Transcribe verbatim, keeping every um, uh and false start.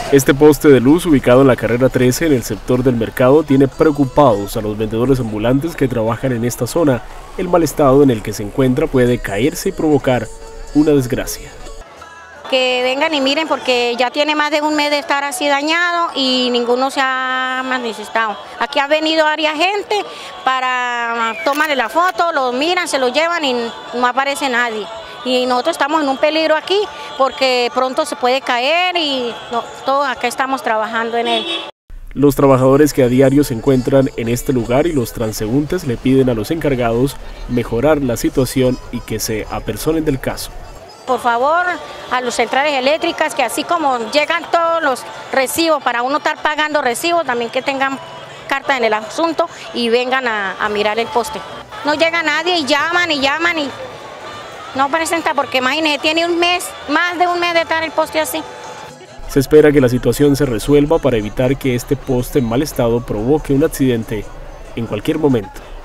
Este poste de luz ubicado en la carrera trece en el sector del mercado tiene preocupados a los vendedores ambulantes que trabajan en esta zona. El mal estado en el que se encuentra puede caerse y provocar una desgracia. Que vengan y miren porque ya tiene más de un mes de estar así dañado y ninguno se ha manifestado. Aquí ha venido varias gente para tomarle la foto, los miran, se los llevan y no aparece nadie. Y nosotros estamos en un peligro aquí porque pronto se puede caer y no, todos acá estamos trabajando en él. Los trabajadores que a diario se encuentran en este lugar y los transeúntes le piden a los encargados mejorar la situación y que se apersonen del caso. Por favor, a las centrales eléctricas, que así como llegan todos los recibos para uno estar pagando recibos, también que tengan carta en el asunto y vengan a, a mirar el poste. No llega nadie y llaman y llaman y no presenta porque imagínese, tiene un mes, más de un mes de estar el poste así. Se espera que la situación se resuelva para evitar que este poste en mal estado provoque un accidente en cualquier momento.